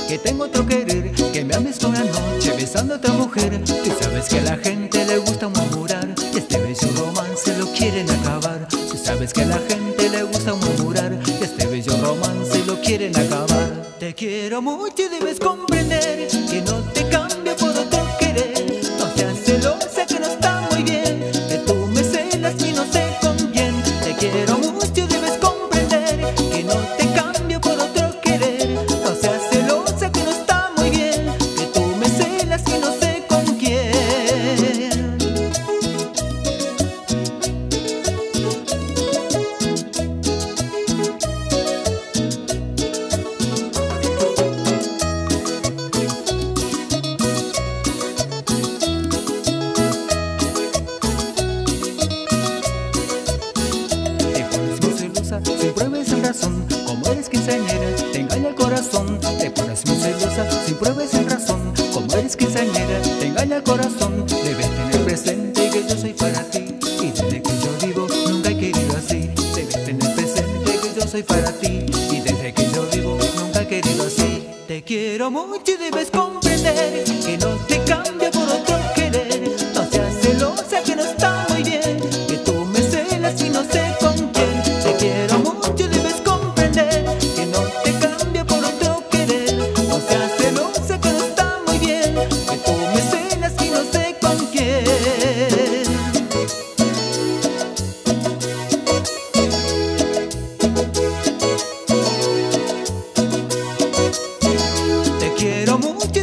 que tengo otro querer, que me ames con la noche besando a otra mujer. Tú sabes que a la gente le gusta murmurar, y este bello romance lo quieren acabar. Tú sabes que a la gente le gusta murmurar, y este bello romance lo quieren acabar. Te quiero mucho y debes comprender que no te cambio por otro querer. No seas celosa que no está muy bien, que tú me celas y no sé con quién. Te quiero mucho y debes comprender que no te cambio por otro querer. No seas celosa que no está muy bien, que tú me celas y no sé con quién. Sin pruebas sin razón, como eres quinceañera, te engaña el corazón. Te pones muy celosa, sin pruebas sin razón, como eres quinceañera, te engaña el corazón. Debes tener presente que yo soy para ti, y desde que yo vivo nunca he querido así. Debes tener presente que yo soy para ti, y desde que yo vivo nunca he querido así. Te quiero mucho y debes comprender que no te cambio por otro querer. No seas celosa que no está muy bien, que tú me celas y no sé con quién. Te quiero mucho y debes comprender que no te cambio por otro querer. No seas celosa que no está muy bien, que tú me celas y no sé con quién. Te quiero mucho